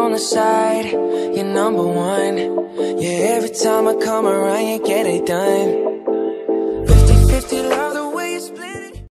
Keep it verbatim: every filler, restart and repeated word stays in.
on the side, you're number one. Yeah, every time I come around, you get it done.